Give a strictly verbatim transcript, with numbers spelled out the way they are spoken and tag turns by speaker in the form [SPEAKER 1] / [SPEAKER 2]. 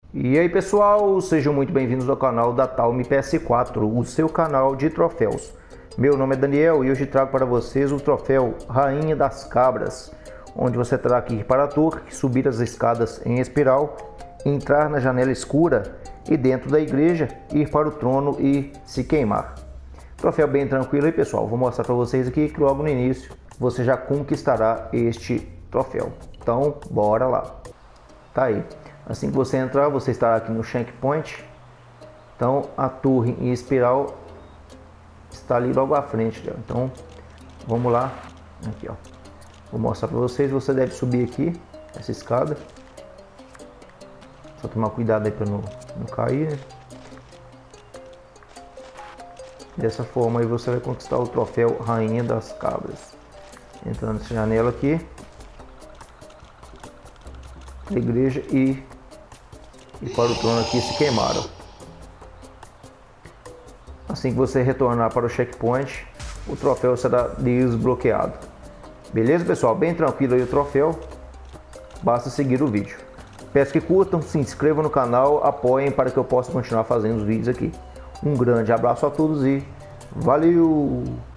[SPEAKER 1] E aí pessoal, sejam muito bem-vindos ao canal da Talme P S quatro, o seu canal de troféus. Meu nome é Daniel e hoje trago para vocês o troféu Rainha das Cabras, onde você terá que ir para a torre, subir as escadas em espiral, entrar na janela escura e dentro da igreja ir para o trono e se queimar. Troféu bem tranquilo aí pessoal, vou mostrar para vocês aqui que logo no início você já conquistará este troféu. Então bora lá. Tá aí. Assim que você entrar, você estará aqui no checkpoint. Então a torre em espiral está ali logo à frente. Ó. Então vamos lá. Aqui, ó. Vou mostrar para vocês. Você deve subir aqui essa escada. Só tomar cuidado aí para não, não cair. Dessa forma aí você vai conquistar o troféu Rainha das Cabras. Entrando nessa janela aqui. Da igreja e e para o trono aqui se queimaram. Assim que você retornar para o checkpoint, o troféu será desbloqueado. Beleza pessoal? Bem tranquilo aí o troféu, basta seguir o vídeo. Peço que curtam, se inscrevam no canal, apoiem para que eu possa continuar fazendo os vídeos aqui. Um grande abraço a todos e valeu!